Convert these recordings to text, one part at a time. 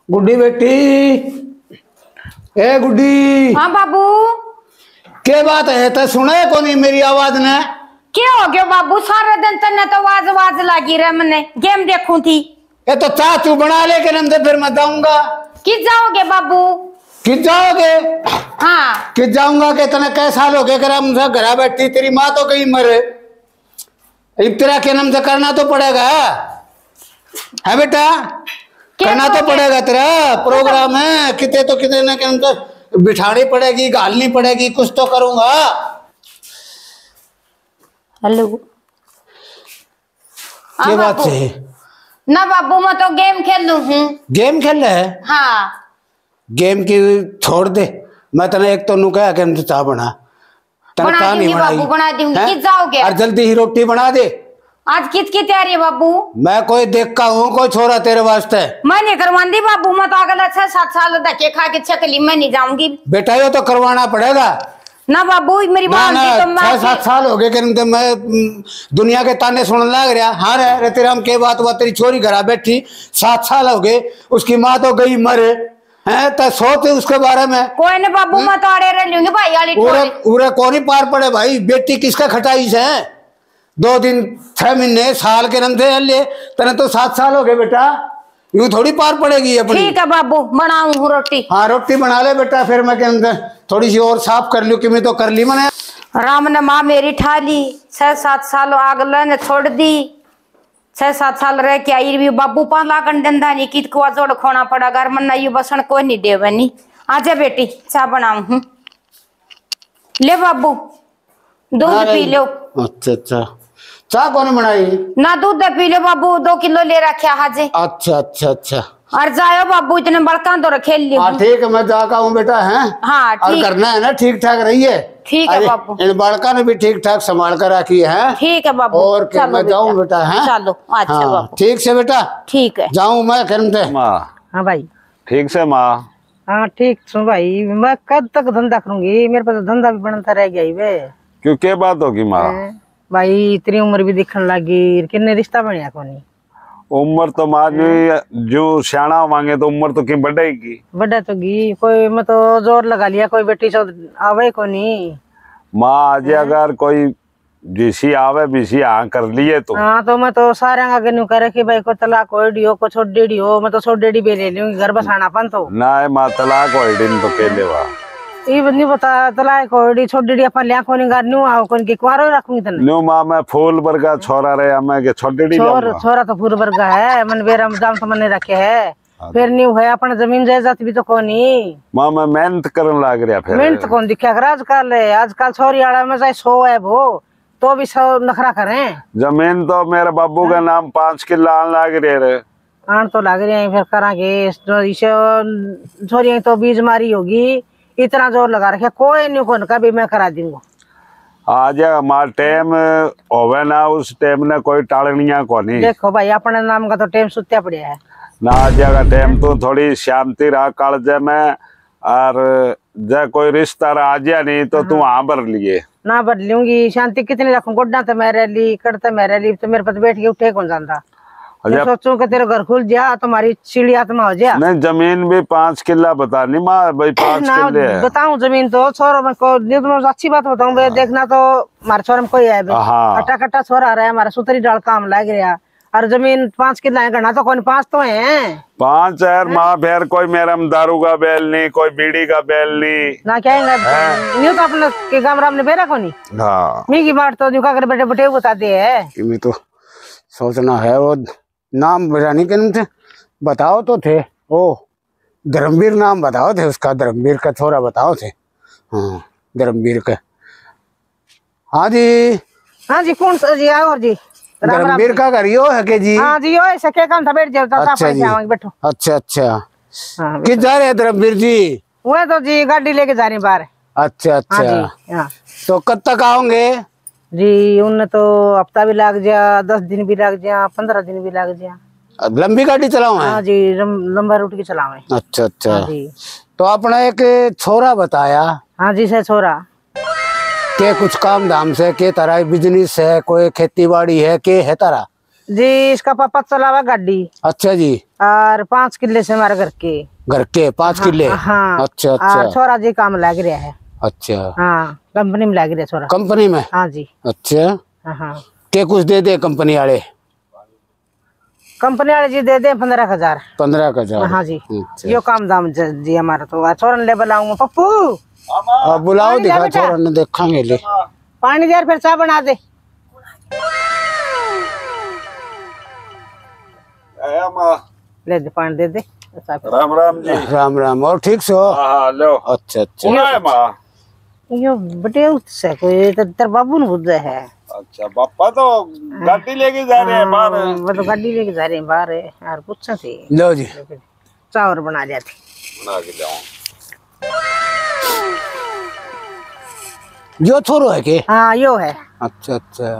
गुड्डी बेटी। ए गुड्डी। हाँ बाबू। क्या बात है? तो सुने को नहीं मेरी आवाज ने? क्या हो गया बाबू? सारा दिन तन्ने तो आवाज आवाज लगी रहे, मैंने गेम देखूं थी। ये तो चाह तू बना ले के नंदे फिर मैं जाऊंगा। किस जाओगे बाबू? किस जाओगे? हाँ किस जाऊंगा के तने कै साल हो गए कर हमसे घर बैठी, तेरी माँ तो कहीं मरे। अब तेरा के नाम से करना तो पड़ेगा है बेटा, करना तो पड़ेगा। तेरा प्रोग्राम है कितने तो कितने ना के तो बिठानी पड़ेगी, गालनी पड़ेगी, कुछ तो करूंगा। हेलो क्या बात है? ना बाबू मैं तो गेम खेल लू हूँ। गेम खेल रहे है? हाँ गेम की छोड़ दे। मैं तने एक तो नु कहा कि हमसे चाह बना, तने चाह नहीं बनाई। बाबू बना दूंगी। किस जाओगे? और जल्दी ही रोटी बना दे। आज किस की तैयारी है बाबू? मैं कोई देख का हूँ, कोई छोरा तेरे वास्ते। मैं नहीं करवाऊंगी बाबू, मैं तो अगला 6-7 साल धक्के खा के चकली मैं नहीं जाऊंगी। बेटा ये तो करवाना पड़ेगा ना बाबू, मेरी बात तो मैं 6-7 साल हो गए कि मैं दुनिया के ताने सुनने लग रहा। हाँ रे तेरा हम के बात हुआ, तेरी छोरी घर बैठी 7 साल हो गए, उसकी माँ तो गई मरे हैं, तो सोच उसके बारे में। कोई नहीं बाबू, मैं तो अड़े रह लूंगी भाई वाली उरे कौन ही पार पड़े भाई। बेटी किसका खटाई से 2 दिन 6 महीने साल के नंदे ले, तेने तो 7 साल हो गए बेटा, यूं थोड़ी पार पड़ेगी अपनी। ठीक है बाबू, बनाऊं रोटी। हाँ रोटी बना ले बेटा, फिर मैं के अंदर थोड़ी सी और साफ कर लूं कि मैं तो कर ली मैंने। राम ने माँ मेरी ठा ली, 6-7 साल आगला ने छोड़ दी, 6-7 साल रह के आई भी बाबू 5 लाख डंडा नहीं की कुआ जोड़ खोना पड़ा घर मन यू बसन कोई नहीं दे बनी। आजा बेटी चाह बनाऊ हूँ, ले बाबू दूध पी लो। अच्छा अच्छा, चाह कौन बनाई? ना दूध पी लो बाबू, 2 किलो ले रखा हाजे। अच्छा अच्छा अच्छा, और जाओ बाबू, इतने बड़का तो खेल लियो। हाँ ठीक है, मैं जाका हूँ बेटा। है हाँ ठीक करना है ना, ठीक ठाक रही है। ठीक है बाबू, इन बड़का ने भी ठीक ठाक संभाल कर रखी है। ठीक है बाबू। और क्या मैं जाऊँ बेटा? है चलो अच्छा हाँ, बाबू ठीक से बेटा, ठीक है जाऊँ मैं करते। हाँ भाई ठीक से माँ। हाँ ठीक सु भाई, मैं कब तक धंधा करूंगी? मेरे पास धंधा भी बनता रह गया ही वे। क्यों क्या बात होगी माँ? भाई इतनी उम्र भी दिखने लगी, किन्ने रिश्ता बनया कोनी। उम्र तो माँ जो सियाना मांगे तो उम्र तो क्यों बढ़ेगी? बड़ा तो गी कोई, मैं तो जोर लगा लिया, कोई बेटी चो आवे कोनी। माँ आज अगर कोई जिसी आवे बीसी हाँ कर लिए तो। हाँ तो मैं तो सारे आगे न्यू करे कि भाई को तलाक हो डी हो, को छोड़ डेडी हो, मैं तो छोड़ डेडी भी ले लूंगी, घर बसाना पन तो ना माँ तलाक हो दिन तो केले वा ये नहीं बता तलाक हो डी छोड़ डेडी अपन लिया कोनी घर न्यू आओ कोनी की कुआरो रखूंगी तने। न्यू माँ मैं फूल वर्गा छोरा रहे मैं के छोड़ डेडी छोरा तो फूल वर्गा है, मन बेरा जाम तो मैंने रखे है। फिर न्यू है अपन जमीन जायदाद भी तो कोनी। माँ मैं मेहनत करने लग रहा। फिर मेहनत कौन दिखा कर आजकल छोरी आड़ा में चाहे 100 है वो तो भी 100 नखरा करें। जमीन तो मेरे बाबू का नाम 5 किला आन लग रहे आन तो लग रहे हैं, फिर करांगे इसे छोरी तो बीज मारी होगी, इतना जोर लगा रखे कोई नहीं कौन का भी मैं करा दूंगा। आज हमारा टाइम होवे ना, उस टाइम ने कोई टालनिया को नहीं। देखो भाई अपने नाम का तो टाइम सुत्या पड़ा है ना, आज का टाइम तो थोड़ी शांति रहा कालजे में, और जब कोई रिश्ता आ गया नहीं तो तू वहां भर लिए ना भर लूंगी। शांति कितनी रखूं? गोड्डा तो मैं रह ली, करते मैं रह ली, तो मेरे पास बैठ के उठे कौन जाता। मैं सोचूं कि तेरा घर खुल जा, तुम्हारी चिड़ी आत्मा हो जा। नहीं जमीन भी 5 किला बता नहीं माँ भाई, 5 किले है। बताऊं जमीन तो छोरो में को अच्छी बात बताऊं भाई, देखना तो हमारे छोरे में कोई है कट्टा कट्टा छोरा रहा है, हमारा सुतरी डाल काम लग रहा, और जमीन 5 किला है, घना तो कौन 5 तो है 5 है माँ। फिर कोई मेरा दारू का बैल नहीं, कोई बीड़ी का बैल नहीं ना, क्या न्यू तो अपने के गाँव राम ने बेरा कोनी। हाँ मी की बात तो कर बेटे बेटे बताते है कि मैं तो सोचना है वो नाम बजानी के थे, बताओ तो थे। ओ धर्मवीर नाम बताओ थे उसका, धर्मवीर का छोरा बताओ थे। हाँ धर्मवीर का। हाँ जी हाँ जी कौन सा जी? और जी धर्मवीर का घर यो है के जी? हाँ जी यो ऐसे क्या काम था, बैठ जाओ। अच्छा जी, बैठो। अच्छा अच्छा, किस जा रहे हैं धर्मवीर जी? वो तो जी गाड़ी लेके जा रही बाहर। अच्छा अच्छा, तो कब तक आओगे जी? उन तो हफ्ता भी लग जा, 10 दिन भी लग जा, 15 दिन भी लग जा। लंबी गाड़ी चलाओ? हाँ जी लंबा रूट की चलावे। अच्छा अच्छा हाँ जी। तो आपने एक छोरा बताया? हाँ जी से छोरा के कुछ काम धाम से के तरह बिजनेस है, कोई खेती बाड़ी है, के है तरह? जी इसका पापा चलावा गाड़ी। अच्छा जी। और 5 किले से हमारे घर के 5 किले। हाँ। अच्छा अच्छा। और छोरा जी काम लग रहा है। अच्छा। हाँ कंपनी में लग रहा है छोरा। कंपनी में? हाँ जी। अच्छा। हाँ के कुछ दे दे कंपनी वाले? कंपनी वाले जी दे दे 15,000। 15,000? हाँ जी। अच्छा। यो काम दाम जी हमारा तो छोरन ले बुलाऊंगा पप्पू। अब बुलाओ, दिखा छोरा ने देखेंगे। ले पानी दे फिर चाय बना दे। ले दे पानी दे दे। राम राम जी। राम राम। और ठीक से हो? हाँ लो। अच्छा अच्छा। यो बटे उससे कोई तेरे बाबू ने बुद्ध है। अच्छा पापा तो गाड़ी लेके जा रहे हैं बाहर। वो तो गाड़ी लेके जा रहे हैं बाहर है यार। पूछा थी। लो जी चावल बना लिया थी। बना के जाओ। जो छोरो है के? हाँ यो है। अच्छा अच्छा।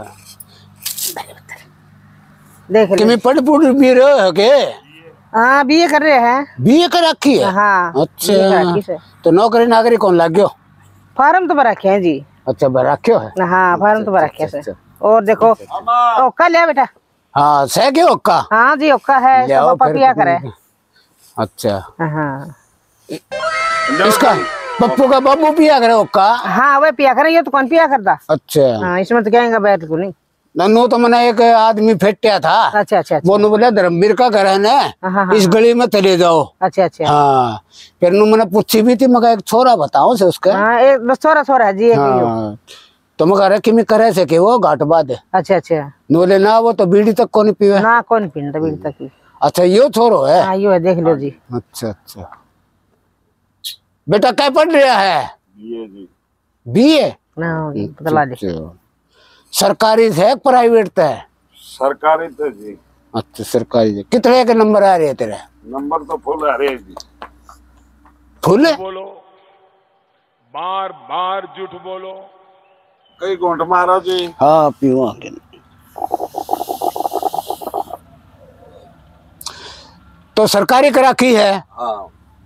देख कि मैं पढ़ भी रहे हो के? हाँ बीए कर रहे हैं। बीए कर रखी है? हाँ। अच्छा तो नौकरी नागरी कौन लग गयो? फार्म तो भरा है जी। अच्छा भरा रखियो है? हाँ फार्म तो भरा है। और देखो ओका लिया बेटा। हाँ सह के ओका? हाँ जी ओका है। पापा पिया करे। अच्छा। हाँ इसका पप्पू का बाबू पिया करे ओका? हाँ वह पिया करे। ये तो कौन पिया करता। अच्छा। हाँ इसमें तो कहेंगे बैठ को नहीं। नन्नू तो मैंने एक आदमी फेंटा था। अच्छा अच्छा। वो बोला धर्मवीर का घर है ना, इस गली में चले जाओ। अच्छा अच्छा। हाँ फिर मैंने पूछी भी थी, मगर एक छोरा बताओ से उसका। हाँ एक बस छोरा है जी। हाँ तो मैं कह रहा कि मैं करे सके वो घाट बाद। अच्छा अच्छा। बोले ना वो तो बीड़ी तक कौन पीवे ना कौन पीता बीड़ी तक। अच्छा यो छोरो है? हाँ यो है देख लो जी। अच्छा अच्छा। बेटा क्या पढ़ रहा है? बीए जी। बीए? बतला दे। सरकारी है प्राइवेट है? सरकारी तो जी। अच्छा सरकारी है। कितने के नंबर आ रहे हैं तेरे? नंबर तो फुल आ रहे जी। फुल है? बोलो बार बार झूठ बोलो। कई घूंट मारो जी। हाँ पीओ आगे। तो सरकारी करा की है? हाँ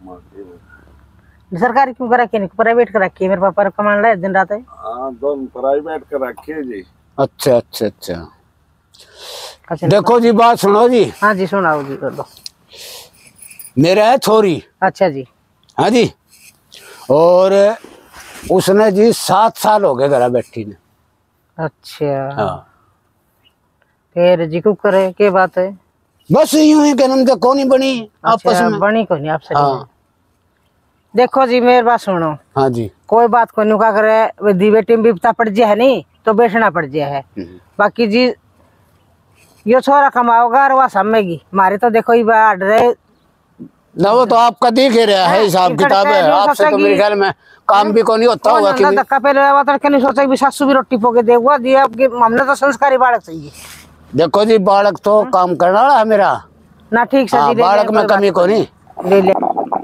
सरकारी क्यों करा के नहीं प्राइवेट करा के? मेरे पापा कमान रहा है दिन रात है। हाँ दोनों प्राइवेट कर रखे जी। अच्छा अच्छा अच्छा। देखो जी बात सुनो जी। हाँ जी सुनाओ जी कर दो। मेरा है छोरी। अच्छा जी। हाँ जी। और उसने जी 7 साल हो गए घर बैठी ने। अच्छा। हाँ फिर जी को करे के बात है? बस यूं ही जन्म तो कौन ही बनी आपस अच्छा, में। बनी को नहीं आपसे। हाँ देखो जी मेरी बात सुनो। हाँ जी। कोई बात को नुका करे दी बेटी भी पता पड़ जाए नहीं तो बेचना पड़ जाए है। बाकी जी यो छोरा कमाओगा और वह समझेगी। मारे तो देखो ये बात रहे ना, वो तो आपका दिख ही रहा है हिसाब किताब है। आपसे तो मेरे ख्याल में काम भी कोई नहीं होता होगा कि धक्का पहले तो क्या नहीं सोचा कि सासू भी रोटी पोके देगा जी। आपके हमने तो संस्कारी बालक चाहिए। देखो जी बालक तो काम करने वाला है मेरा ना। ठीक से जी बालक में कमी को नहीं ले ले।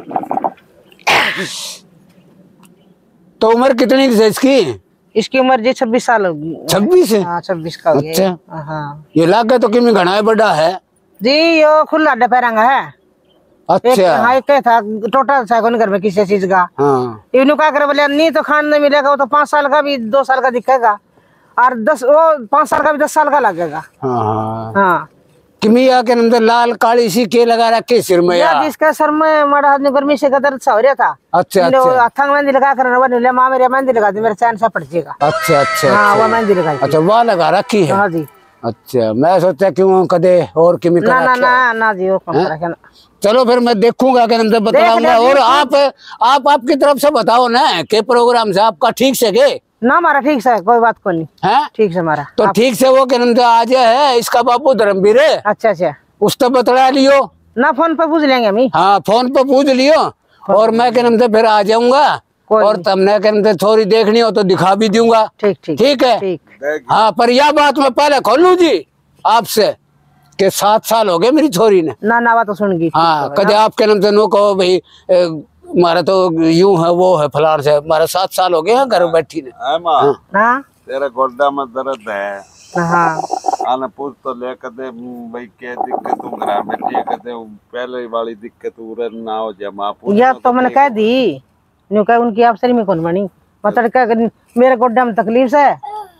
तो उम्र कितनी है इसकी? इसकी उम्र जी 26 साल होगी। 26 है? हाँ 26 का होगी। अच्छा। हाँ ये लागे तो कि मैं घना बड़ा है जी। यो खुला डपेरंगा है। अच्छा। हाँ एक था टोटल था घर में किसी चीज का। हाँ इन्हों क्या करे बोले नहीं तो खान नहीं मिलेगा। वो तो 5 साल का भी 2 साल का दिखेगा और 10 वो 5 साल का भी 10 साल का लगेगा। हाँ हाँ किमिया के अंदर लाल काली सी के लगा रखे सिर में यार। जिसका सर में मारा आदमी गर्मी से कदर सा हो रहा था। अच्छा अच्छा। हथंग मेहंदी लगा कर बोले माँ मेरे मेहंदी लगा दी मेरे चैन से पड़ जाएगा। अच्छा अच्छा। हाँ वो मेहंदी लगाई। अच्छा वह लगा रखी है? हाँ जी। अच्छा मैं सोचा क्यों कदे और किमी ना ना ना ना जी वो कम रखे ना। चलो फिर मैं देखूंगा के अंदर बताऊंगा। और आप आपकी तरफ से बताओ ना के प्रोग्राम से आपका ठीक से के ना हमारा ठीक से कोई बात को नहीं है। ठीक से हमारा तो ठीक से वो के अंदर आज है इसका बापू धर्मवीर है। अच्छा अच्छा। उसको बतला लियो ना फोन पे पूछ लेंगे हम। हाँ फोन पे पूछ लियो और मैं के अंदर फिर आ जाऊंगा। और तुमने के अंदर थोड़ी देखनी हो तो दिखा भी दूंगा। ठीक ठीक ठीक है ठीक। हाँ पर यह बात मैं पहले खोलूं जी आपसे कि 7 साल हो गए मेरी छोरी ने। ना ना बात तो सुन गई। हाँ कदे आपके नाम से नो कहो भाई हमारा तो यूं है वो है फलान से। हमारा 7 साल हो गए हैं घर बैठी ने। हाँ तेरा गोड्डा में दर्द है। हाँ आने पूछ तो ले कदे भाई क्या दिक्कत तू घर बैठी कदे पहले वाली दिक्कत उरे ना हो जाए। माँ या तो मैंने कह दी न्यू कह उनकी अफसरी में कौन बनी मतलब क्या मेरे गोड्डा में तकलीफ है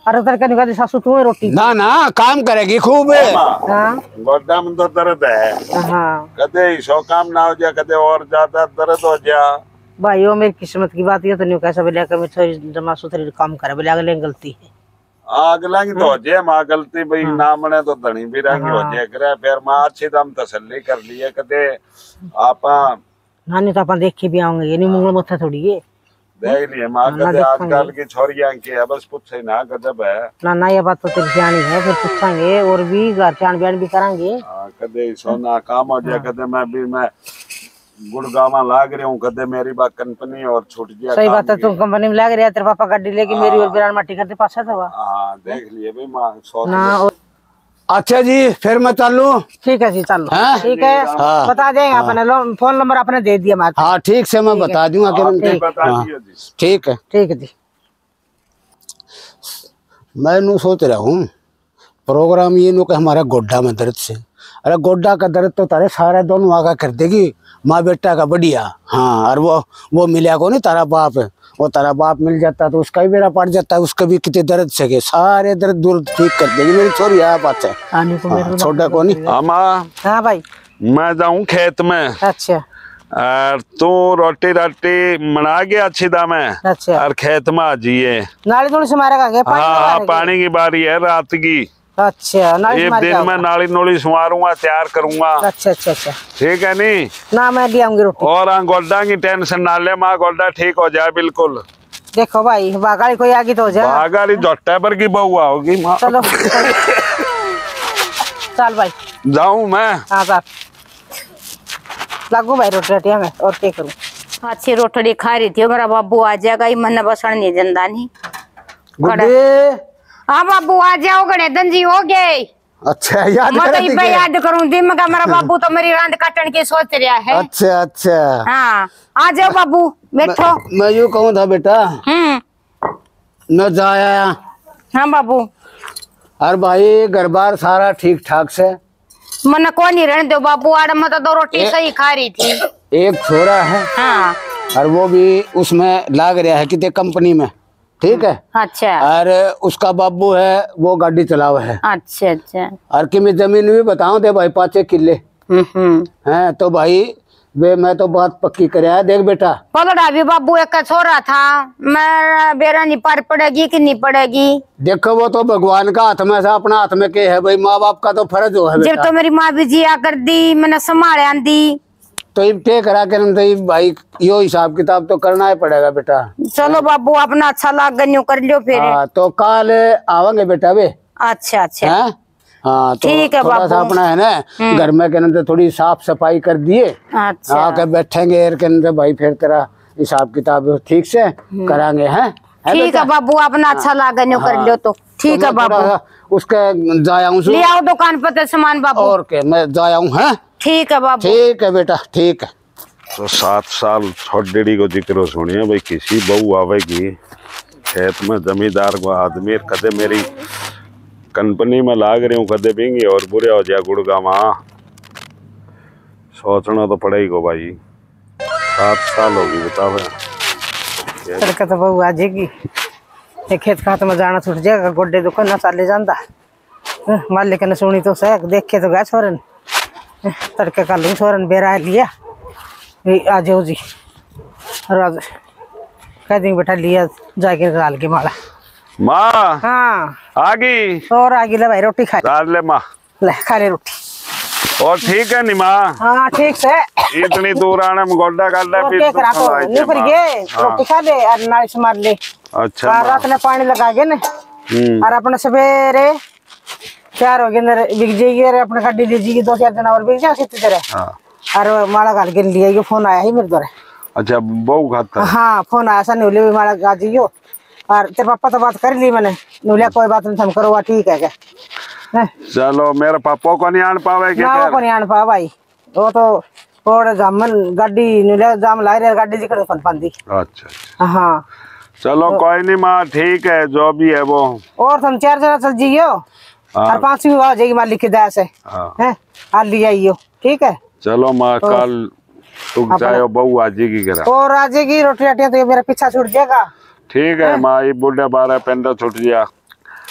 अरे तड़का नहीं खाती सासू तू रोटी ना ना काम करेगी खूब। हाँ गोड्डा में तो दर्द है, हाँ कदे सौ काम ना हो जाए, कदे और ज्यादा दर्द हो जाए। भाई वो मेरी किस्मत की बात, ये तो नहीं कैसा बोले कि मैं थोड़ी जमा सुथरी काम करे बोले अगले गलती है। अगला की तो हो जाए माँ गलती भाई ना मने तो धनी भी रंगी हो जाए करे, फिर माँ अच्छी दम तसल्ली कर लिए कदे आपा नानी तो अपन देख के भी आऊंगे, ये नहीं मुंगल मत्था थोड़ी है देख लिए माँ कदे आजकल की छोरियां की है बस पूछे ना गजब है ना ये बात तो तेरी सियानी है, फिर पूछेंगे और भी घर चाण बयान भी करेंगे। कदे सोना काम हो जाए, कदे मैं गुड़गावा लाग रहा हूँ, कदे मेरी बात कंपनी और छूट गया। सही बात है, तुम कंपनी में लाग रहा है, तेरे पापा गाड़ी लेके मेरी और बिरान माटी करते पास था। हाँ देख लिए भाई माँ ना अच्छा जी फिर मैं चलू। ठीक है जी चलो हाँ? ठीक है हाँ। बता देंगे अपने फोन नंबर आपने दे दिया माँ। हाँ ठीक से मैं बता दूंगा कि बता दिया जी। ठीक है। ठीक है जी। मैं नू सोच रहा हूँ प्रोग्राम ये नो कि हमारा गोड्डा में दर्द से, अरे गोड्डा का दर्द तो तारे सारे दोनों आगा कर देगी माँ बेटा का बढ़िया। हाँ और वो मिला को नहीं तारा बाप है, वो तारा बाप मिल जाता तो उसका भी बेड़ा पड़ जाता है, उसका भी कितने दर्द सके सारे दर्द दूर ठीक कर देगी मेरी छोरी। यहाँ बात है छोटा को नहीं। अम्मा हाँ भाई मैं जाऊँ खेत में, अच्छा और तू रोटी राटी बना गया अच्छी दाम है, अच्छा और खेत में आ जाइए। नाली थोड़ी से मारेगा क्या? हाँ पानी की बारी है रात की। अच्छा नाली एक मार दिन में नाली नोली संवारूंगा तैयार करूंगा। अच्छा अच्छा अच्छा ठीक है नहीं ना मैं ले आऊंगी रोटी। और गोड्डा की टेंशन ना ले माँ, गोड्डा ठीक हो जाए बिल्कुल। देखो भाई बागाड़ी कोई आगे तो हो जाए, बागाड़ी जोटा पर की बहुआ होगी माँ। चलो चल भाई जाऊं मैं। हाँ सर लागू भाई रोटी राटिया में और क्या करूँ। अच्छी रोटड़ी खा रही थी, मेरा बाबू आ जाएगा, ही मन बसण नहीं जंदा नहीं। गुड्डे हाँ बाबू आ जाओ, गणे दंजी हो गए। अच्छा याद मैं करा तो याद करूँ दिन में, मेरा बाबू तो मेरी रांद काटन की सोच रहा है। अच्छा अच्छा हाँ आ जाओ बाबू बैठो। मैं यूँ कहूँ था बेटा न जाया। हाँ बाबू और भाई घर बार सारा ठीक ठाक से? मन को नहीं रहने दो बाबू, आड़ मत तो रोटी सही खा रही थी। एक छोरा है हाँ और वो भी उसमें लाग रहा है कितने कंपनी में, ठीक है। अच्छा और उसका बाबू है वो गाड़ी चलावा है। अच्छा अच्छा और कि मैं जमीन भी बताऊं दे भाई 5 किले हैं तो भाई वे मैं तो बात पक्की कराया। देख बेटा पलड़ा भी बाबू एक छोरा था, मैं बेरा नहीं पार पड़ेगी कि नहीं पड़ेगी। देखो वो तो भगवान का हाथ में से अपना हाथ में के है भाई, माँ बाप का तो फर्ज हो है जब बेटा। तो मेरी माँ भी जिया कर दी, मैंने संभाल दी, तो ये क्या करा कर तो भाई यो हिसाब किताब तो करना ही पड़ेगा बेटा। चलो बाबू अपना अच्छा लाग गन्यू कर लियो फिर। हाँ तो कल आवेंगे बेटा वे। अच्छा अच्छा हैं हाँ तो ठीक है थोड़ा सा बाबू। अपना है ना घर में के अंदर थोड़ी साफ सफाई कर दिए, अच्छा आके बैठेंगे एर के अंदर भाई, फिर तेरा हिसाब किताब ठीक से करांगे हैं। ठीक है बाबू अपना अच्छा लाग गन्यू कर लियो तो ठीक है बाबू। उसके जाया हूँ ले आओ दुकान पर तो सामान बाबू। और के मैं जाया हूँ है। ठीक है बाबू ठीक है बेटा ठीक है। तो 7 साल छोटी को जिक्र सुनिए भाई, किसी बहू आवेगी खेत में जमींदार को आदमी, कदे मेरी कंपनी में लाग रही हूँ, कदे बिंगी और बुरे हो जाए गुड़गावा। सोचना तो पड़ेगा भाई, 7 साल होगी बताओ। तड़का तो बहू आ जाएगी, खेत खात में जाना छूट जाएगा, गोड्डे दुकान ना चाले जाता मालिक ने सुनी तो सह देखे तो गया छोरन तड़के का लू छोरन बेरा लिया आ जाओ जी राज कह देंगे बेटा लिया जाके गाल के माला। माँ हाँ आगी और आगे ले भाई रोटी खा ले माँ, ले खा ले रोटी। और ठीक है नी माँ? हाँ ठीक से इतनी दूर आने में गोड्डा काटा और क्या करा तो नहीं पर गए रोटी खा ले और नाली से मार ले। अच्छा और रात में पानी लगा के ना और अपने सवेरे 4 हो गए बिक जाएगी और अपने गाड़ी ले जाएगी 2-4 दिन और बिक जाए इसी तरह। और माला गाल के लिया ये फोन आया ही मेरे द्वारा। अच्छा बहू खाता? हाँ फोन आया सा न्यूले भी माला गा जाइयो और तेरे पापा तो बात कर ली मैंने, न्यूलिया कोई बात नहीं, तुम करो ठीक है क्या। चलो मेरे पापा को नहीं आन पावे ना वो को नहीं आन पा भाई, वो तो और जामन गाड़ी न्यूलिया जाम ला रहे गाड़ी जिकड़ फन पांदी। अच्छा हाँ चलो कोई नहीं माँ ठीक है जो भी है वो। और तुम 4 जना चल जाइयो और 5वीं आ जाएगी मालिक की दया से हैं आ ले आइयो ठीक है। चलो माँ कल तुम चाहे बहू आ जाएगी करा और आ जाएगी रोटी राटियां तो ये मेरा पीछा छूट जाएगा। ठीक है माँ, ये बुढ़े बारह पेंडा छूट गया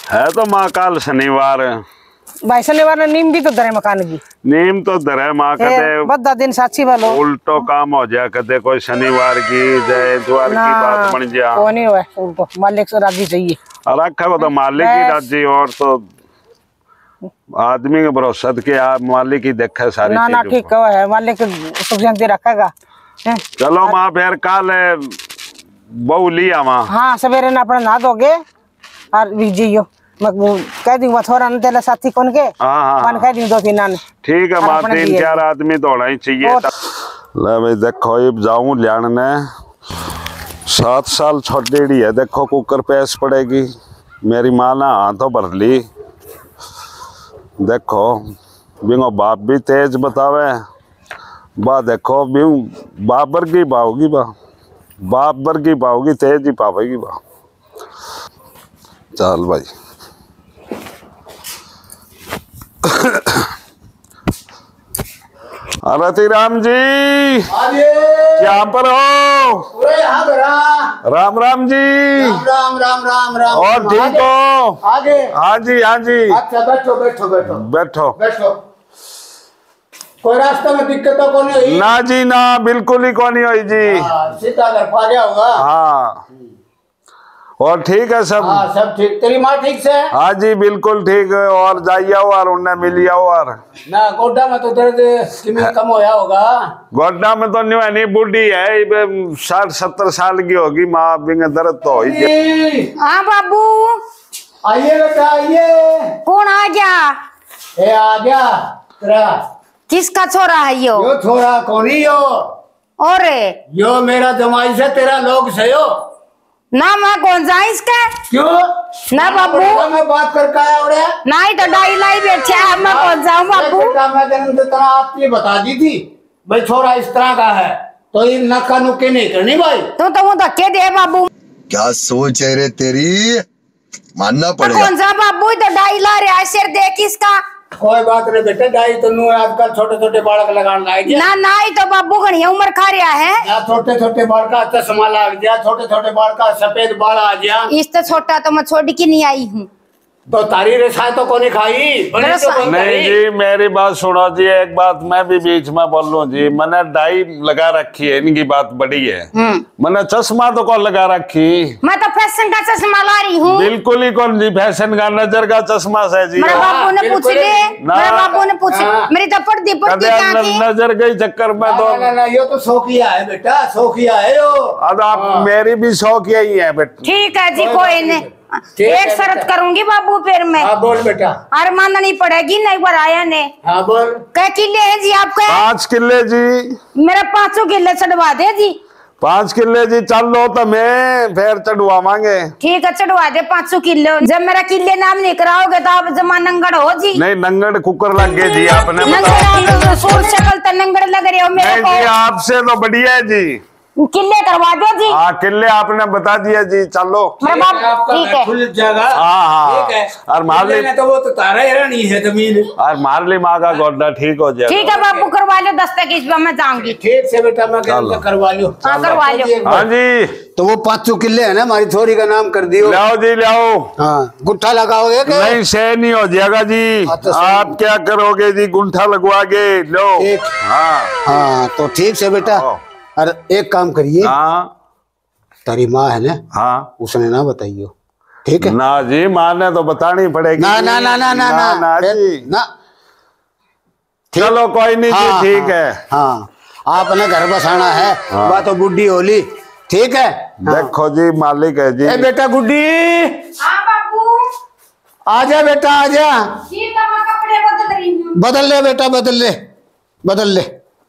है तो माँ काल शनिवार भाई शनिवार ने नीम भी तो धरे मकान की नीम तो धरे माँ कदे बद्दा दिन साक्षी वालो उल्टो काम हो जाए कदे कोई शनिवार की जय इतवार की बात बन जा वो नहीं हुआ उल्टो मालिक से राजी चाहिए और रखा वो तो मालिक ही राजी और तो आदमी के भरोसा के आप मालिक ही देखा सारी ना ना ठीक है मालिक सुख शांति रखेगा। चलो माँ फिर कल बहू लिया वहाँ हाँ सवेरे ना अपना नहा दोगे और जियो मैं कह दूंगा थोड़ा न तेरा साथी कौन के हाँ कह दूं 2-3 नान ठीक है माँ 3-4 आदमी तो होना ही चाहिए। ले भाई देखो ये जाऊं लियाने 7 साल छोटी है देखो कुकर पैस पड़ेगी मेरी माँ ने हाथों भर ली देखो बिंगो बाप भी तेज बतावे बा देखो बिंग बाबर की पाओगी बाबर की पाओगी तेज ही पावेगी बा चल भाई अरे राम जी क्या पर हो राम राम जी राम राम राम राम और ठीक हो आगे हाँ जी अच्छा बैठो बैठो बैठो बैठो बैठो कोई रास्ते में दिक्कत तो कौन हुई ना जी ना बिल्कुल ही कौन हुई जी सीधा घर पा गया होगा हाँ और ठीक है सब हाँ सब ठीक तेरी माँ ठीक से हाँ जी बिल्कुल ठीक है और जाइए और उन्हें मिलिए और ना गोड्डा में तो दर्द किमी कम होया होगा गोड्डा में तो नहीं बूढ़ी है 60-70 साल की होगी माँ बिंगे दर्द तो हो ही हाँ बाबू आइए बेटा आइए कौन आ गया ए आ गया तेरा किसका छोरा है यो छोरा कौन ही यो और यो मेरा जमाई से तेरा लोग से यो ना मैं कौन जा इसका क्यों ना बाबू मैं बात करके आया उड़े नहीं तो डाई लाई बैठे है मैं कौन जाऊं बाबू मैं जन्म से तरह आपने बता दी थी भाई छोरा इस तरह का है तो ये नक्का नुक्के नहीं करनी भाई तो वो धक्के दे बाबू क्या सोच है रे तेरी मानना मैं पड़ेगा। कौन सा बाबू तो डाई ला रहा है सिर देख इसका कोई बात नहीं बेटे डाई तो नू आजकल छोटे छोटे बालक लगाने लग गया ना ना ही तो बाबू घनी उम्र खा रहा है या छोटे छोटे बाल का चश्मा लग गया छोटे छोटे बाल का सफेद बाल आ गया इस तो छोटा तो मैं छोड़ के नहीं आई हूँ तो तारी रेसाय तो कोनी खाई बड़ी तो बोल नहीं तारी। जी मेरी बात सुनो जी एक बात मैं भी बीच में बोल लूं जी मैंने डाई लगा रखी है इनकी बात बड़ी है मैंने चश्मा तो कौन लगा रखी मैं तो फैशन का चश्मा ला रही हूँ बिल्कुल ही कौन जी फैशन का नजर का चश्मा से जी मेरे बाबू ने पूछ बिल्कुल ले ना। मेरे बाबू ने पूछ मेरी तो पड़ती कदे क्या थी नजर गई चक्कर में तो ना, ये तो शौकिया है बेटा शौकिया है यो अब आप मेरी भी शौक यही है बेटा ठीक है जी कोई नहीं एक शर्त करूंगी बाबू फिर मैं हाँ बोल बेटा और माननी पड़ेगी नहीं बार आया ने हाँ बोल कै किले हैं जी आपके 5 किले जी मेरा 500 किले चढ़वा दे जी 5 किले जी चल लो तो मैं फिर चढ़वावांगे ठीक है चढ़वा दे 500 किलो जब मेरा किले नाम नहीं कराओगे तो आप जमा नंगड़ हो जी नहीं नंगड़ कुकर लग गए जी आपने नंगड़ सूर शक्ल तो नंगड़ लग रहे हो मेरे नहीं जी को आपसे तो बढ़िया है जी किले करवा दो जी हाँ किले आपने बता दिया जी चलो मेरा बाप आपका ठीक घर है खुल जाएगा हाँ ठीक है और मारली लेने तो वो तो तारा ही रहनी है जमीन और मारली माँ का गोड्डा ठीक हो जाएगा ठीक है बाबू करवा लो दस्तक इस बार मैं जाऊंगी ठीक से बेटा मैं कहता करवा लो हाँ करवा लो हाँ जी तो वो 500 किले है ना हमारी छोरी का नाम कर दियो लाओ जी लाओ हाँ गुट्ठा लगाओगे क्या नहीं से नहीं हो जाएगा जी अच्छा, आप क्या करोगे जी गुंठा लगवा के लो ठीक। हाँ हाँ तो ठीक से बेटा हाँ। और एक काम करिए हाँ तेरी माँ है ना हाँ उसने ना बताइयो ठीक है ना जी माँ ने तो बतानी पड़ेगी ना ना ना ना ना ना ना जी ना चलो कोई नहीं जी हाँ, ठीक है हाँ आपने घर बसाना है बात तो बुढ़ी होली ठीक है देखो जी मालिक है जी ए बेटा गुड्डी हाँ बाबू आजा बेटा आजा ठीक है मैं कपड़े बदल रही हूँ बदल ले बेटा बदल ले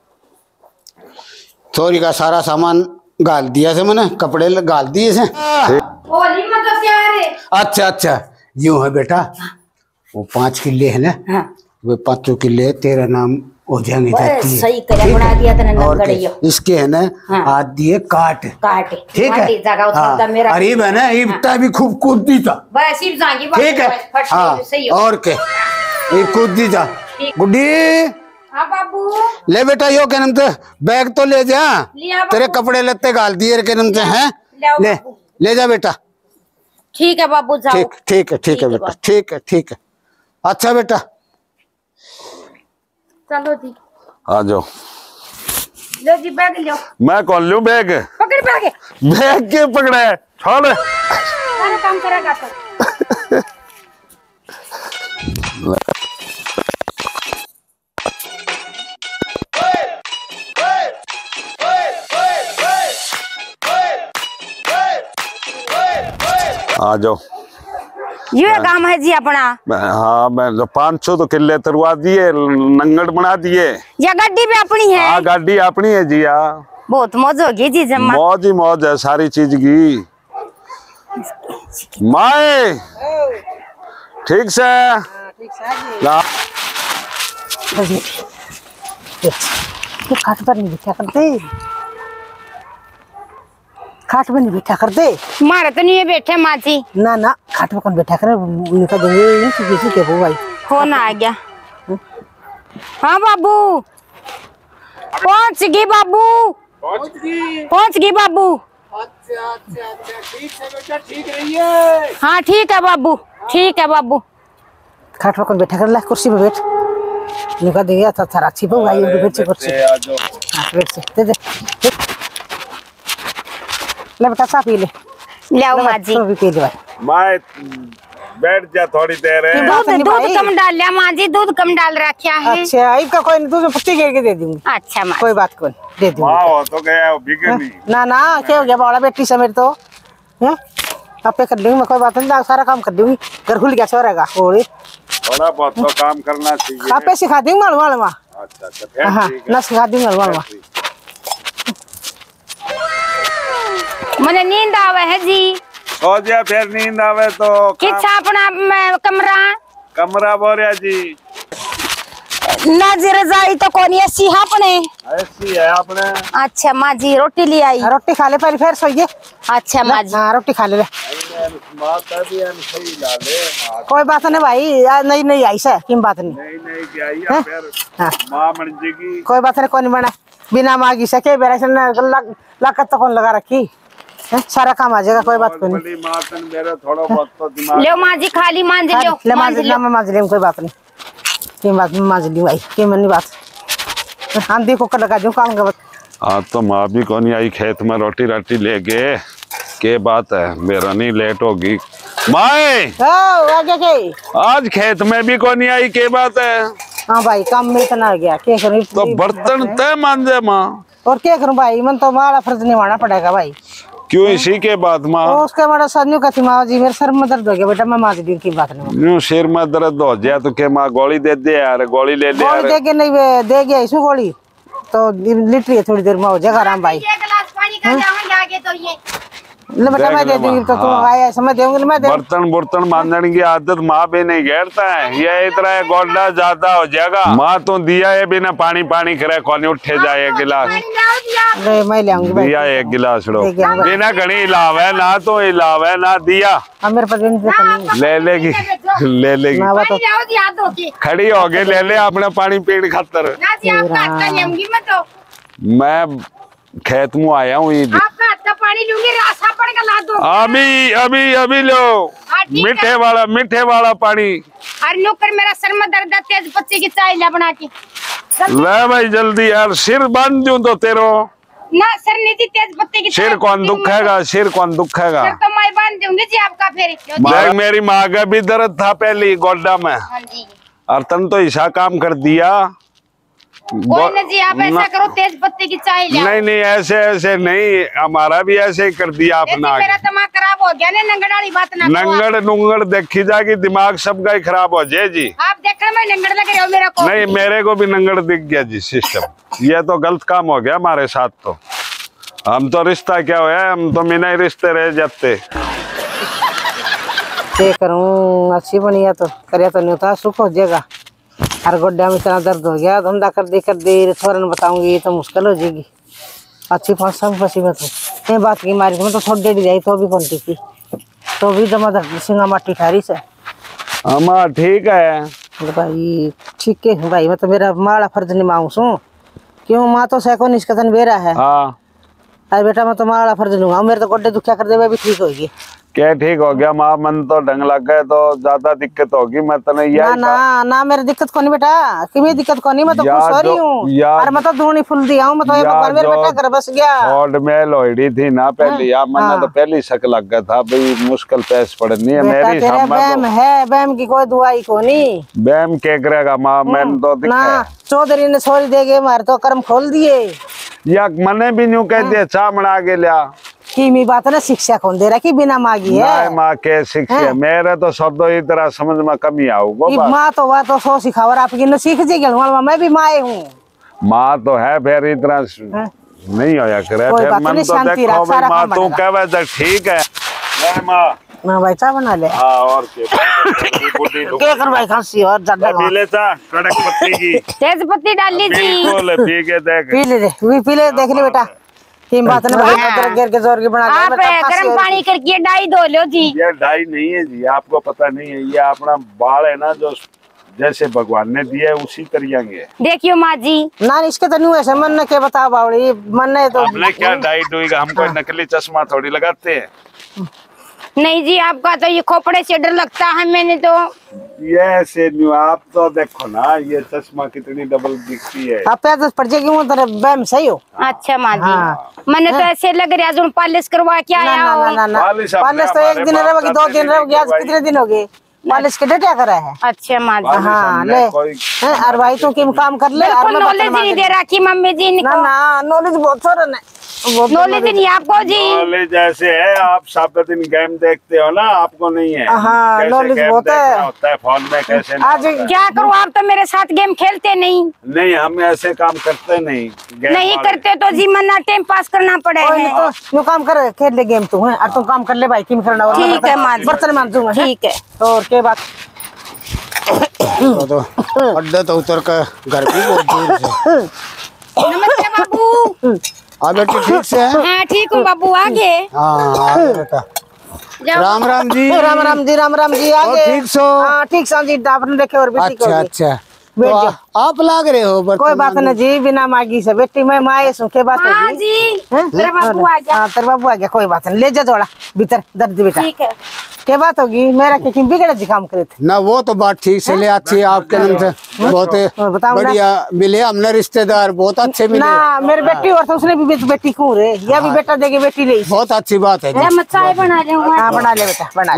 चोरी का सारा सामान गाल दिया से मैंने कपड़े गाल दिए से होली में तो क्या है अच्छा यूं है बेटा वो 5 किले है ना हाँ। वो 500 किले तेरा नाम हो जाएंगे जाती है सही करे बना दिया तने और नंगड़ियो इसके है ना हाँ। आज दिए काट काटे ठीक है माटी जगह उठा मेरा अरीब है ना ईबटा भी खूब कूदती था बस सिर्फ जाएंगी ठीक है हाँ सही हो और के ये कूदती था ठीक। गुड्डी हाँ बाबू ले बेटा यो के नाम से बैग तो ले जा लिया बाबू। तेरे कपड़े लत्ते गाल दिए के नाम से हैं ले आओ ले बाबू। ले जा बेटा ठीक है बाबू जाओ। ठीक ठीक है बेटा, ठीक है। अच्छा बेटा चलो जी, आ जाओ। लो जी बैग लो। मैं कौन लूं बैग? पकड़ बैग। बैग के पकड़ा है, छोड़। सारा काम करेगा तो। आ जाओ। ये काम है जी अपना। हाँ मैं 500 तो किले तरवा दिए, नंगड़ बना दिए। ये गाड़ी भी अपनी है? हाँ गाड़ी अपनी है जी। हाँ बहुत मौज होगी जी, जम्मा मौज ही मौज है सारी चीज की। माए ठीक से खाट पर नहीं बिठा कर दे, खाट पर नहीं बिठा कर दे। मारे तो नहीं बैठे माँ जी। ना खाट पर कौन बैठा कर, निकल देंगे किसी के वो भाई। फोन आ गया। हाँ बाबू पहुंच गई बाबू, पहुंच गई बाबू। अच्छा ठीक है बेटा, ठीक रहिए। हाँ ठीक है बाबू, ठीक है बाबू। खाट पर कौन बैठा कर, ला कुर्सी पे बैठ, निकल देंगे। अच्छा अच्छी बहु आई बैठ से कुर्सी बैठ से दे दे। ले बेटा सा पी ले, ले माँ जी। भी पी ले भाई। माए बैठ जा थोड़ी देर है। दूध कम डाल लिया माँ जी, दूध कम डाल रखा है। अच्छा इसका कोई नहीं, तुझे पत्ती घेर के दे दूंगी। अच्छा माँ कोई बात कोई दे दूंगी। वाह तो गया बिगड़ी। ना क्या हो गया, बड़ा बेटी से मेरे तो है आपे कर दूंगी मैं, कोई बात नहीं, सारा काम कर दूंगी। घर खुल गया छोरेगा और थोड़ा बहुत तो काम करना चाहिए। आपे सिखा दूंगी मालूम माँ। अच्छा हाँ ना सिखा दूंगी मालूम। मुझे नींद आवे है जी। सो जा फिर नींद आवे तो। किच्छा अपना कमरा बोल रहा जी। नजर जाई तो कौन ऐसी है अपने? ऐसी है आपने। अच्छा माँ जी रोटी ले आई। रोटी खा ले पहले फिर सोइए। अच्छा माँ जी। हाँ रोटी खा ले। सही ला ले। कोई बात नहीं भाई, नहीं आई से किम बात नहीं। नहीं क्या आई फिर माँ बन जाएगी। कोई बात नहीं, कौन बना बिना मांगी सके बेरा से लागत तो कौन लगा रखी है, सारा काम आ जाएगा। कोई बात नहीं। बड़ी माँ तन मेरा थोड़ा बहुत तो दिमाग। ले माँ जी खाली मांझ लो। ले मांझ ले, कोई बात नहीं। किम बात मांझ ली भाई, किम नहीं बात। आंधी को लगा दूं काम का। आज तो माँ भी कौन आई खेत में रोटी राटी ले गए। के बात है मेरा नहीं लेट होगी। माए आगे के आज खेत में भी कौन आई, के बात है? हाँ भाई काम में इतना आ गया, क्या करूँ तो बर्तन तय मांझे माँ। और क्या करूँ भाई, मन तो हमारा फर्ज निभाना पड़ेगा भाई। क्यों इसी के बाद माँ? उसके बड़ा सन्यू कहती माँ जी मेरे सर में दर्द हो गया बेटा, मैं माँ जी की बात नहीं। यूं सिर में दर्द हो जाए तो क्या माँ गोली दे दे यार, गोली ले ले। गोली दे के नहीं दे गया इसमें गोली तो लिटरी है, थोड़ी देर में हो जाएगा आराम भाई। एक गिलास पानी का जाऊंगी आगे तो ये ले बेटा मैं दे दूंगी, तो तुम आया समय देंगे मैं दे। बर्तन मांजने की आदत माँ भी नहीं घेरता है, ये इतना गोड्डा ज्यादा हो जाएगा। माँ तो दिया है बिना पानी करे कौन उठे जाए एक गिलास। मैं ले आऊंगी भाई। दिया एक गिलास लो बिना घनी इलाव है ना, तो इलाव है ना दिया। मेरे पास ले लेगी खड़ी हो गई, ले ले अपने पानी पीने खातर। मैं खेत में आया हूँ, पानी लूंगी, रासा पड़ के ला दो। अभी लो मीठे वाला पानी। हर नौकर मेरा सर में दर्द, तेज पत्ती की चाय ला बना के ले भाई जल्दी यार, सिर बांध दूं तो तेरो ना। सर नहीं थी तेज पत्ती की सिर कौन दुखेगा, सिर कौन दुखेगा? तो मैं बांध दूंगी जी आपका। फिर मेरी माँ का भी दर्द था पहले गोड्डा में, और तन तो ऐसा काम कर दिया। कोई ना जी आप ऐसा करो, तेज पत्ती की चाय ले। नहीं ऐसे नहीं, हमारा भी ऐसे ही कर दिया अपना। मेरा दिमाग खराब हो गया ना, नंगड़ वाली बात ना। नंगड़ नुंगड़ देखी जाएगी, दिमाग सबका ही खराब हो जाए जी। आप देखना मैं नंगड़ लग रही हूँ मेरा को। नहीं मेरे को भी नंगड़ दिख गया जी सिस्टम। ये तो गलत काम हो गया हमारे साथ। तो हम तो रिश्ता क्या हुआ, हम तो बिना ही रिश्ते रह जाते। करूँ अच्छी बनी है तो करिया तो नहीं होता, सुख हो जाएगा। हर गोड्डा में इतना दर्द हो गया, धंधा कर दे थोरन बताऊंगी तो मुश्किल हो जाएगी। अच्छी फंसी में तो बात की मारी में तो थोड़ी देर जाई तो भी कौन टिकी, तो भी जमा सिंगा माटी ठारी से। अम्मा ठीक है भाई, ठीक है भाई, मैं तो मेरा माड़ा फर्ज निभाऊं सू। क्यों माँ तो सैको निष्कतन बेरा है। हाँ अरे बेटा मैं तो माड़ा फर्ज लूंगा, मेरे तो गोड्डे दुखिया कर दे भी ठीक होगी। क्या ठीक हो गया माँ, मन तो ढंग लग गए तो ज्यादा दिक्कत होगी। मैं तो नहीं ना ना ना मेरी दिक्कत को नहीं बेटा, कि दिक्कत को नहीं, मैं तो खुश हो रही हूँ। और मैं तो धूनी फुल दिया हूँ, मैं तो मेरे बेटा घर बस गया। ओल्ड मेल होड़ी थी ना पहले, या मैंने तो पहले शक लग गया था भाई मुश्किल पैस पड़नी है मेरी। बैम है, बैम की कोई दुआई को नहीं। बैम क्या करेगा माँ, मैंने तो ना चौधरी ने छोड़ देगे, मारे तो कर्म खोल दिए। या मैंने भी न्यू कह दिया चा बना के लिया की मी बात ना शिक्षा कौन दे रहा कि बिना मांगी है। माँ के शिक्षा मेरे तो शब्द इतना समझ में कमी आऊगा। माँ तो वह तो सो सिखावर आपकी न सीख जी, मैं भी माँ हूँ। माँ तो है फिर इतना नहीं होया करे फिर मन तो देखो भाई माँ तू कहे तो ठीक है माँ। ना भाई चा बना ले। हाँ और क्या कर भाई खांसी और ज्यादा पी ले चा कड़क पत्ती की तेज पत्ती डाल लीजिए। बिल्कुल पी के देख, पी ले पी ले देख ले बेटा। तीन बात घेर के जोर की बना आप गर्म पानी करके डाई धो लो जी। ये डाई नहीं है जी, आपको पता नहीं है, ये अपना बाल है ना जो जैसे भगवान ने दिया है उसी तरीके। देखियो माँ जी ना इसके तो नहीं ऐसे मन के बता बावड़ी मन ने तो हमने क्या डाई डुई, हम कोई नकली चश्मा थोड़ी लगाते हैं। नहीं जी, आपका तो ये खोपड़े से डर लगता है। मैंने तो ये ऐसे न्यू, आप तो देखो ना ये चश्मा कितनी डबल दिखती है। आप पैदल पड़ जाएगी वो तेरे बैम सही हो। अच्छा माँ जी मैंने तो ऐसे लग रहा है पॉलिश करवा के आया हो। पॉलिश तो एक दिन रहेगी, 2 दिन रहेगी, आज कितने दिन हो गए पॉलिश के डेटा करा है। अच्छा माँ जी हाँ ले और भाई तू किम काम कर ले। नॉलेज नहीं दे रखी मम्मी जी ने। ना नॉलेज बहुत छोड़ ना, नॉलेज नहीं आपको जी। नॉलेज ऐसे है, आप सब दिन गेम देखते हो ना, आपको नहीं है। हाँ नॉलेज बहुत है। होता है फोन में कैसे आज क्या करूँ, आप तो मेरे साथ गेम खेलते नहीं। नहीं हम ऐसे काम करते नहीं, नहीं करते तो जी मना टाइम पास करना पड़ेगा। तो काम कर खेल ले गेम तू है और तू काम कर ले भाई, किम करना। ठीक है माँ, बर्तन मान दूंगा। ठीक है और के बात तो अड्डा तो उतर कर घर भी बहुत दूर से। नमस्ते बाबू। हाँ बेटी ठीक से है? हाँ ठीक हूँ बाबू, आगे। हाँ बेटा राम राम जी। राम राम जी, राम राम जी। आगे ठीक सो? हाँ ठीक सा जी, आपने देखे और बेटी को। अच्छा अच्छा तो आप लाग रहे हो कोई बात नहीं जी, बिना मांगी से बेटी मैं माए सुखे बात हाँ जी। तेरा बाबू आ गया। हाँ तेरा बाबू आ गया, कोई बात नहीं, ले जा थोड़ा भीतर दर्द बेटा। ठीक है क्या बात होगी, मेरा क्या बिगड़े जी काम करे थे ना, वो तो बात ठीक से ले अच्छी आपके नाम से बहुत बढ़िया मिले हमने रिश्तेदार, बहुत अच्छे मिले ना। मेरी बेटी और तो उसने भी बेटी क्यों रे, या भी बेटा देगी बेटी ले। बहुत अच्छी बात है। मैं चाय बना रही हूँ। हाँ बना ले बेटा बना।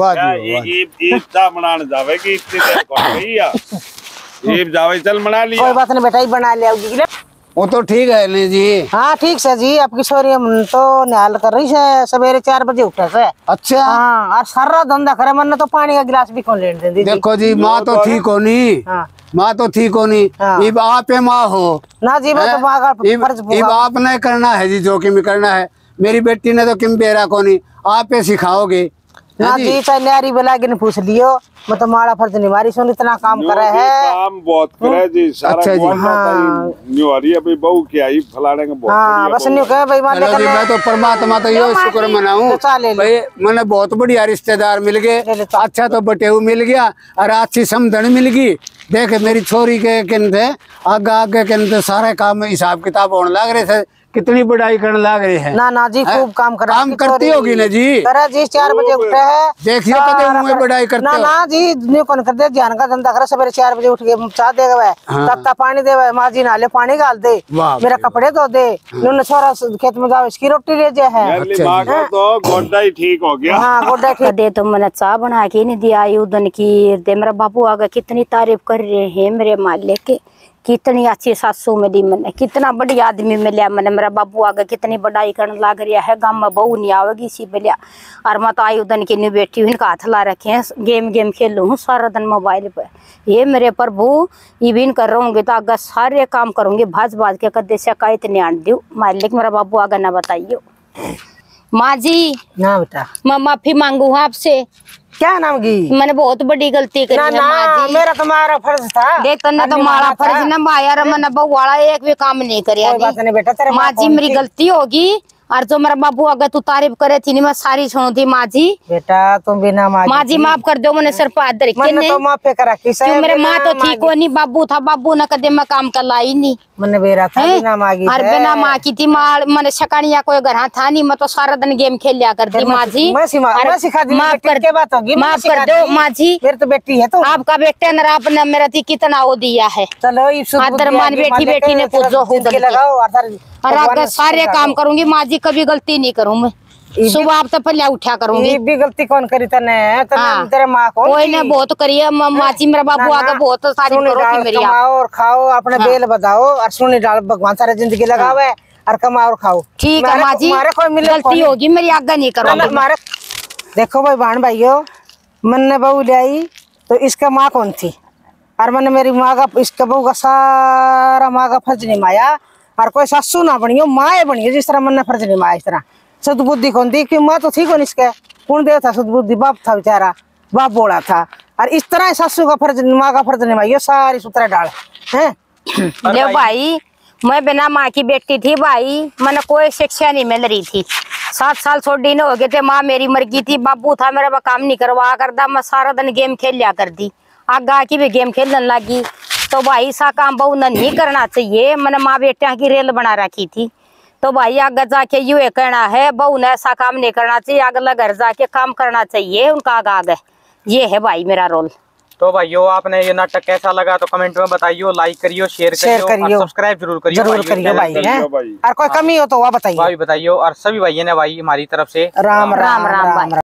चल बना लिया, कोई बात नहीं बेटा, ही बना ले आओगी। वो तो ठीक है नहीं जी। हाँ ठीक से जी, आपकी सोरी हम तो निहाल कर रही है, सवेरे 4 बजे उठे से। अच्छा हाँ और सारा धंधा करे, मन तो पानी का गिलास भी कौन लेने दे। देखो जी माँ तो ठीक हो नहीं, माँ तो ठीक हो नहीं, इब आप माँ हो ना जी। मैं तो माँ का फर्ज इब आपने करना है जी, जो किम करना है। मेरी बेटी ने तो किम बेरा को नहीं, आप सिखाओगे ना जी। चाहे न्यारी बुला के पूछ लियो, मैं तो मारा फर्ज नहीं मारी सुन, इतना काम करे है। काम बहुत करे जी सारा। अच्छा जी हाँ न्यू आ रही है भाई बहू क्या ही फलाने का बहुत। हाँ बस न्यू कहे भाई मान जी, मैं तो परमात्मा तो यो शुक्र मनाऊं भाई, मैंने बहुत बढ़िया रिश्तेदार मिल गए, अच्छा तो बटेऊ मिल गया और अच्छी समझन मिल गई। देखे मेरी छोरी के किन्ते आगे आगे किन्ते सारे काम हिसाब किताब होने लग रहे थे, कितनी बढ़ाई करने लग रहे हैं। ना ना जी खूब काम कर, काम करती होगी ना जी। करे जी 4 बजे उठे है, देखिए कदे मुंह में बढ़ाई करते ना ना जी न्यू कौन कर दे, ध्यान का धंधा करे, सवेरे 4 बजे उठ के चाह देगा, तत्ता पानी देवे, माँ जी नाले पानी डाल दे, मेरा कपड़े धो दे, नून छोरा खेत में जाओ इसकी रोटी ले जाए है। तो गोड्डा ही ठीक हो गया। हाँ गोड्डा ठीक दे तो मैंने चाह बना के नहीं दिया उदन की दे। मेरा बाबू आगे कितनी तारीफ कर रहे हैं मेरे मालिक के, कितनी अच्छी सासू मिली मैंने, कितना बढ़िया आदमी मिला मैंने। मेरा बाबू आगे कितनी बढ़ाई करने लग रहा है, गाँव में बहू नहीं आवेगी इसी मिलिया। और मैं तो आई उदन की नहीं बैठी हूँ, इनका हाथ ला रखे हैं, गेम खेलूँ हूँ सारा दिन मोबाइल पर। ये मेरे प्रभु इविन कर रहूँगी तो आगे सारे काम करूँगी, भाज के कदे शिकायत नहीं आन दू मालिक। मेरा बाबू आगे ना बताइयो। माँ जी ना बेटा, मैं माफी मांगू हूँ आपसे। क्या नाम की मैंने बहुत बड़ी गलती करी ना है ना, माँ जी। मेरा तुम्हारा फर्ज था। देख तन्ने तो मारा फर्ज ना माया, मैंने बहु वाला एक भी काम नहीं कोई बात करिया। नहीं बेटा, तेरे माँ जी मेरी गलती होगी और जो मेरा बाबू अगर तू तारीफ करे थी नहीं मैं सारी सुनू थी माँ जी। बेटा तुम बिना माँ जी माफ कर दो मैंने सिर पर हाथ धर के तो माफे करा क्यों मेरे माँ तो ठीक हो नहीं बाबू था बाबू न कदे मैं काम कर लाई नहीं मैंने बेरा था बिना मांगी और बिना माँ की थी माँ मैंने शकानिया कोई घर था नहीं मैं तो सारा दिन गेम खेल लिया करती माँ जी। माफ कर दो माँ जी मेरी तो बेटी है तो आपका बेटा न आपने मेरा थी कितना वो दिया है। चलो आदरमान बेटी बेटी ने पूछो और आपका सारे काम करूंगी माँ जी कभी गलती नहीं करूँ मैं सुबह आप तो पहले उठा करूंगी। ये भी गलती कौन करी तने तेरे माँ को कोई ने बहुत करी है माँ जी मेरा बाबू आगे बहुत सारी करो मेरी और खाओ अपने बेल बजाओ और सुनी डाल भगवान सारे जिंदगी लगावे और कमाओ और खाओ। ठीक है माँ जी गलती होगी मेरी आगे नहीं करूँगी। देखो भाई बहन भाइयों मैंने बहू लाई तो इसका माँ कौन थी और मैंने मेरी माँ का इसका बहू का सारा माँ का फर्ज निभाया और कोई सासू ना बनी हो माँ बनी हो जिस तरह मैंने फर्ज निभाया इस तरह सदबुद्धि कौन थी कि माँ तो थी कौन इसके कौन देव था सदबुद्धि बाप था बेचारा बाप बोला था और इस तरह सासू का फर्ज माँ का फर्ज निभाइयो सारी सुतरा डाल है। ले भाई मैं बिना माँ की बेटी थी भाई मैंने कोई शिक्षा नहीं मिल रही थी 7 साल छोड़ी न हो गए थे माँ मेरी मर गई थी बाबू था मेरा काम नहीं करवा करता मैं सारा दिन गेम खेल लिया करती आगा की भी गेम खेलने लगी तो भाई सा काम बहू ने नहीं करना चाहिए मैंने माँ बेटिया की रेल बना रखी थी तो भाई आगे जाके यू कहना है बहू ने ऐसा काम नहीं करना चाहिए अगला घर जाके काम करना चाहिए उनका आगे ये है भाई मेरा रोल। तो भाइयों आपने ये नाटक कैसा लगा तो कमेंट में बताइयो लाइक करियो शेयर करियो सब्सक्राइब जरूर करियो भाई हैं और कोई कमी हो तो वह बताइए बताइयो और सभी भाइयों ने भाई हमारी तरफ से राम राम राम।